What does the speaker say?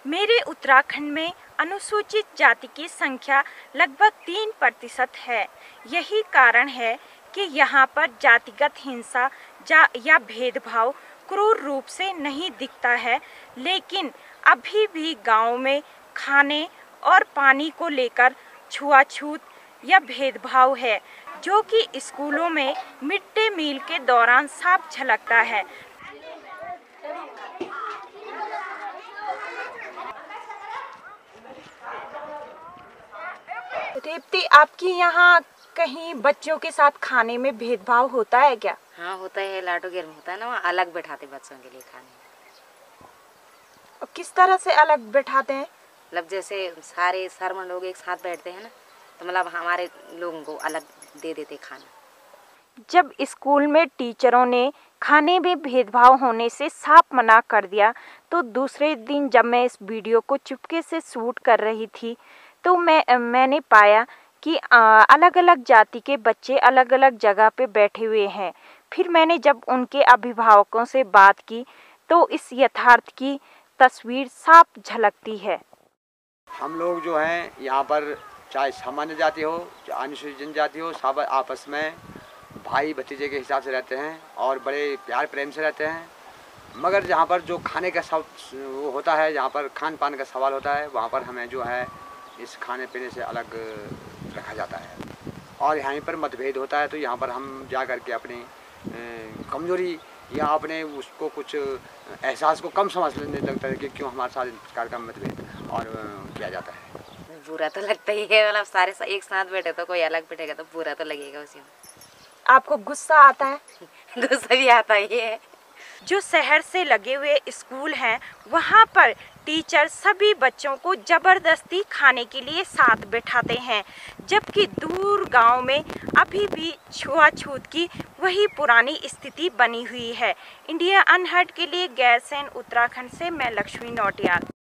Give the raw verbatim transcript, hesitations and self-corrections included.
मेरे उत्तराखंड में अनुसूचित जाति की संख्या लगभग तीन प्रतिशत है। यही कारण है कि यहाँ पर जातिगत हिंसा जा या भेदभाव क्रूर रूप से नहीं दिखता है, लेकिन अभी भी गाँव में खाने और पानी को लेकर छुआछूत या भेदभाव है, जो कि स्कूलों में मिड डे मील के दौरान साफ झलकता है। रेवती, आपकी यहाँ कहीं बच्चों के साथ खाने में भेदभाव होता है क्या? हाँ होता है, लाडो गेर में होता है ना, वहाँ अलग बैठाते बच्चों के लिए खाने। और किस तरह से अलग बैठाते हैं? मतलब जैसे सारे सरमन लोग एक साथ बैठते हैं ना, तो मतलब हमारे लोगों को अलग दे देते खाना। जब स्कूल में टीचरों ने खाने में भेदभाव होने से साफ मना कर दिया, तो दूसरे दिन जब मैं इस वीडियो को चुपके से शूट कर रही थी, तो मैं मैंने पाया कि अलग अलग जाति के बच्चे अलग अलग जगह पे बैठे हुए हैं। फिर मैंने जब उनके अभिभावकों से बात की, तो इस यथार्थ की तस्वीर साफ झलकती है। हम लोग जो हैं यहाँ पर, चाहे सामान्य जाति हो चाहे अनुसूचित जनजाति हो, सब आपस में भाई भतीजे के हिसाब से रहते हैं और बड़े प्यार प्रेम से रहते हैं। मगर जहाँ पर जो खाने का सब वो होता है, जहाँ पर खान पान का सवाल होता है, वहाँ पर हमें जो है इस खाने पीने से अलग रखा जाता है और यहाँ पर मतभेद होता है। तो यहाँ पर हम जा कर के अपनी कमजोरी या अपने उसको कुछ एहसास को कम समझ लेने लगता है कि क्यों हमारे साथ इस प्रकार का मतभेद और किया जाता है। बुरा तो लगता ही है, मतलब सारे एक साथ बैठे तो कोई अलग बैठेगा तो बुरा तो लगेगा उसी में। आपको गुस्सा आता है? गुस्सा भी आता ही है। जो शहर से लगे हुए स्कूल हैं, वहाँ पर टीचर सभी बच्चों को जबरदस्ती खाने के लिए साथ बैठाते हैं, जबकि दूर गांव में अभी भी छुआछूत की वही पुरानी स्थिति बनी हुई है। इंडिया अनहर्ड के लिए गैरसैंण उत्तराखंड से मैं लक्ष्मी नौटियाल।